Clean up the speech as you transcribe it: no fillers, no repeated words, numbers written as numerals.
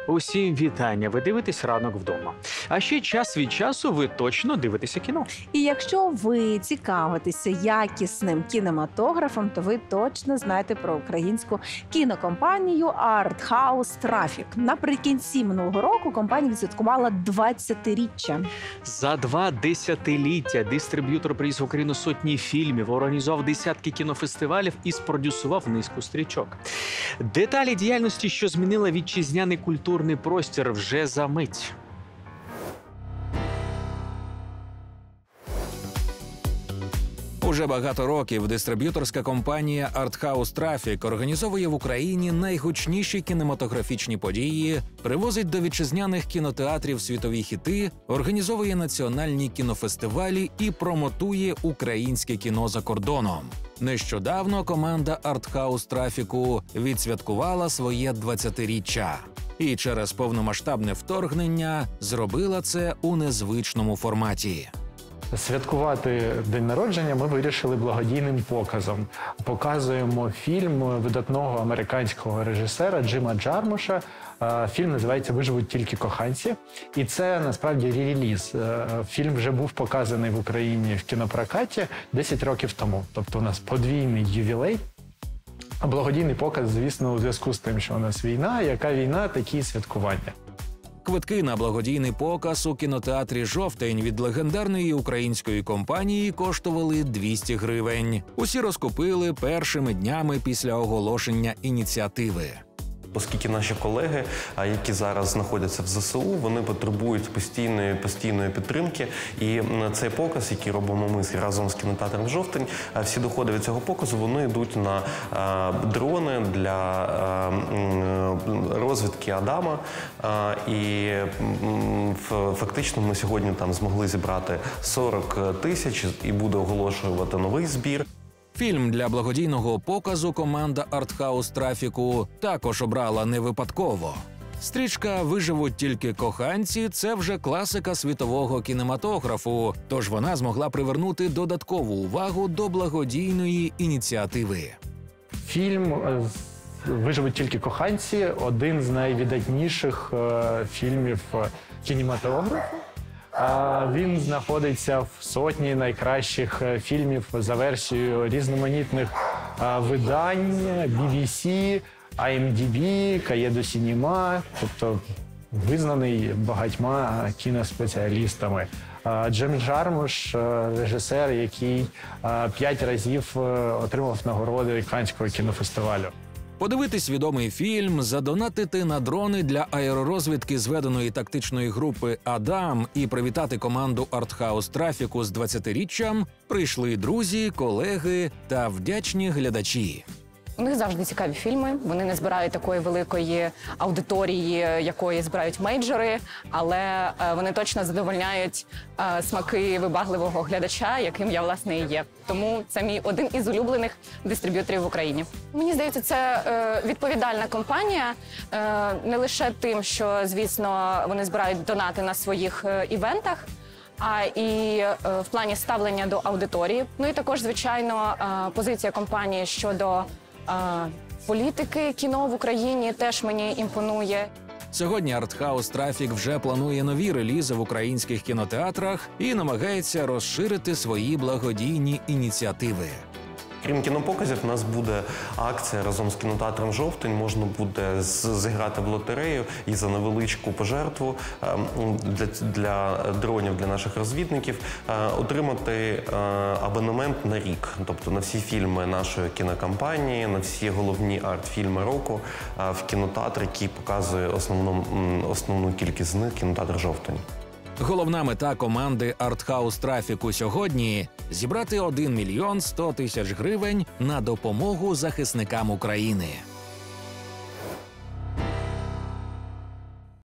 Усім вітання! Ви дивитесь «Ранок вдома». А ще час від часу ви точно дивитеся кіно. І якщо ви цікавитеся якісним кінематографом, то ви точно знаєте про українську кінокомпанію Art House Traffic. Наприкінці минулого року компанія відсвяткувала 20-річчя. За 2 десятиліття дистриб'ютор привіз в Україну сотні фільмів, організував десятки кінофестивалів і спродюсував низку стрічок. Деталі діяльності, що змінила вітчизняний культурний простір, вже за мить. Уже багато років дистриб'юторська компанія Art House Traffic організовує в Україні найгучніші кінематографічні події, привозить до вітчизняних кінотеатрів світові хіти, організовує національні кінофестивалі і промотує українське кіно за кордоном. Нещодавно команда Art House Traffic відсвяткувала своє 20-річчя. І через повномасштабне вторгнення зробила це у незвичному форматі. Святкувати день народження ми вирішили благодійним показом. Показуємо фільм видатного американського режисера Джима Джармуша. Фільм називається «Виживуть тільки коханці». І це, насправді, реліз. Фільм вже був показаний в Україні в кінопрокаті 10 років тому. Тобто у нас подвійний ювілей. А благодійний показ, звісно, у зв'язку з тим, що у нас війна. Яка війна, такі святкування. Квитки на благодійний показ у кінотеатрі «Жовтень» від легендарної української компанії коштували 200 гривень. Усі розкупили першими днями після оголошення ініціативи. Оскільки наші колеги, які зараз знаходяться в ЗСУ, вони потребують постійної підтримки. І цей показ, який робимо ми разом з кінотеатром «Жовтень», всі доходи від цього показу, вони йдуть на дрони для розвідки Адама. І фактично ми сьогодні там змогли зібрати 40 тисяч і буде оголошувати новий збір. Фільм для благодійного показу команда Art House Traffic також обрала не випадково. Стрічка «Виживуть тільки коханці» – це вже класика світового кінематографу, тож вона змогла привернути додаткову увагу до благодійної ініціативи. Фільм «Виживуть тільки коханці» – один з найвидатніших фільмів кінематографу. Він знаходиться в сотні найкращих фільмів за версією різноманітних видань BBC, IMDb, Cahiers du Cinéma, тобто визнаний багатьма кіноспеціалістами. Джим Джармуш – режисер, який 5 разів отримав нагороди Каннського кінофестивалю. Подивитись відомий фільм, задонатити на дрони для аеророзвідки зведеної тактичної групи «Адам» і привітати команду Art House Traffic з 20-річчям прийшли друзі, колеги та вдячні глядачі. У них завжди цікаві фільми, вони не збирають такої великої аудиторії, якої збирають мейджори, але вони точно задовольняють смаки вибагливого глядача, яким я, власне, і є. Тому це мій один із улюблених дистриб'юторів в Україні. Мені здається, це відповідальна компанія, не лише тим, що, звісно, вони збирають донати на своїх івентах, а і в плані ставлення до аудиторії. Ну і також, звичайно, позиція компанії щодо політики кіно в Україні теж мені імпонує. Сьогодні Art House Traffic вже планує нові релізи в українських кінотеатрах і намагається розширити свої благодійні ініціативи. Крім кінопоказів, у нас буде акція разом з кінотеатром «Жовтень». Можна буде зіграти в лотерею і за невеличку пожертву для дронів, для наших розвідників, отримати абонемент на рік. Тобто на всі фільми нашої кінокомпанії, на всі головні арт-фільми року в кінотеатр, який показує основну кількість з них, кінотеатр «Жовтень». Головна мета команди Art House Traffic сьогодні – зібрати 1 мільйон 100 тисяч гривень на допомогу захисникам України.